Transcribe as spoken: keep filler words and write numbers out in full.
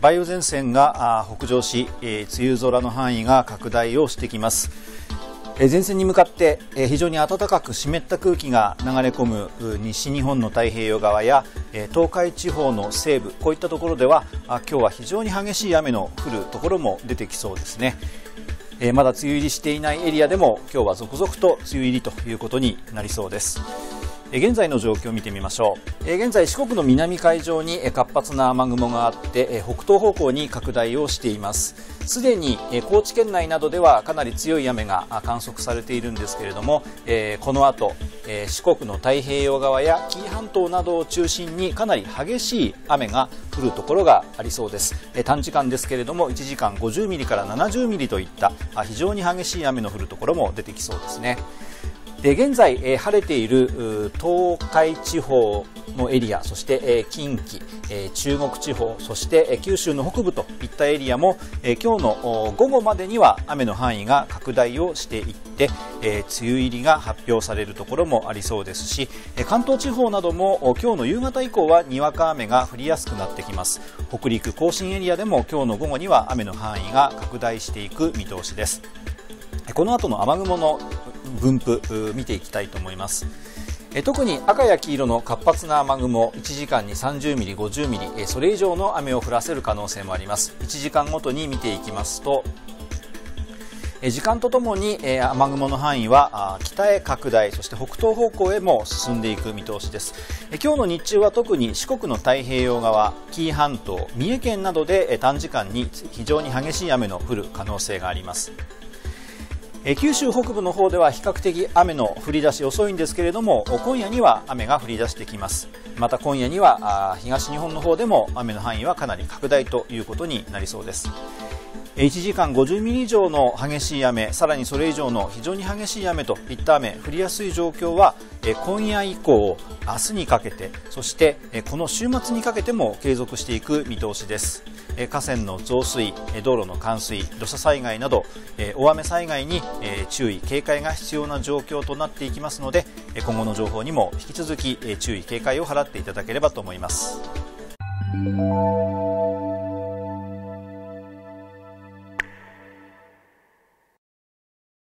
梅雨前線が北上し、梅雨空の範囲が拡大をしてきます。前線に向かって非常に暖かく湿った空気が流れ込む西日本の太平洋側や東海地方の西部、こういったところでは今日は非常に激しい雨の降るところも出てきそうですね。まだ梅雨入りしていないエリアでも今日は続々と梅雨入りということになりそうです。現在の状況を見てみましょう。現在四国の南海上に活発な雨雲があって北東方向に拡大をしています。すでに高知県内などではかなり強い雨が観測されているんですけれども、この後四国の太平洋側や紀伊半島などを中心にかなり激しい雨が降るところがありそうです。短時間ですけれどもいちじかんごじゅうミリからななじゅうミリといった非常に激しい雨の降るところも出てきそうですね。で現在、えー、晴れている東海地方のエリア、そして、えー、近畿、えー、中国地方、そして、えー、九州の北部といったエリアも、えー、今日の午後までには雨の範囲が拡大をしていって、えー、梅雨入りが発表されるところもありそうですし、えー、関東地方なども今日の夕方以降はにわか雨が降りやすくなってきます。北陸、甲信エリアでも今日の午後には雨の範囲が拡大していく見通しです。この後の雨雲の分布見ていきたいと思います。特に赤や黄色の活発な雨雲、いちじかんにさんじゅうミリ、ごじゅうミリ、それ以上の雨を降らせる可能性もあります。いちじかんごとに見ていきますと、時間とともに雨雲の範囲は北へ拡大、そして北東方向へも進んでいく見通しです。今日の日中は特に四国の太平洋側、紀伊半島、三重県などで短時間に非常に激しい雨の降る可能性があります。九州北部の方では比較的雨の降り出し遅いんですけれども、今夜には雨が降り出してきます。また今夜には東日本の方でも雨の範囲はかなり拡大ということになりそうです。いちじかんごじゅうミリ以上の激しい雨、さらにそれ以上の非常に激しい雨といった雨、降りやすい状況は今夜以降、明日にかけて、そしてこの週末にかけても継続していく見通しです。河川の増水、道路の冠水、土砂災害など大雨災害に注意警戒が必要な状況となっていきますので、今後の情報にも引き続き注意警戒を払っていただければと思います。